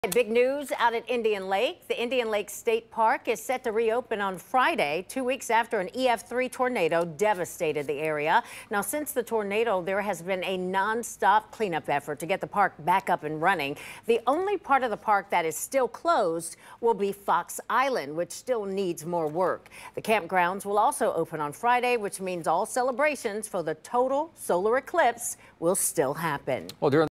Big news out at Indian Lake. The Indian Lake State Park is set to reopen on Friday, 2 weeks after an EF3 tornado devastated the area. Now, since the tornado, there has been a non-stop cleanup effort to get the park back up and running. The only part of the park that is still closed will be Fox Island, which still needs more work. The campgrounds will also open on Friday, which means all celebrations for the total solar eclipse will still happen. Well, during